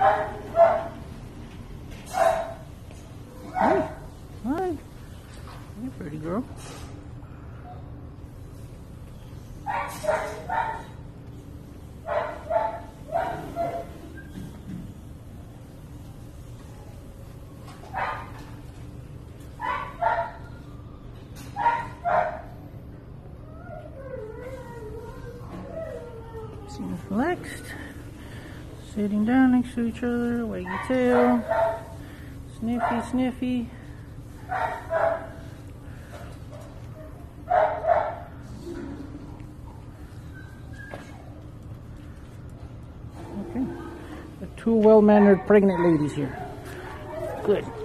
Hey, hi. You're a pretty girl. Seems relaxed. Sitting down next to each other, waggy tail. Sniffy, sniffy. Okay. The two well-mannered pregnant ladies here. Good.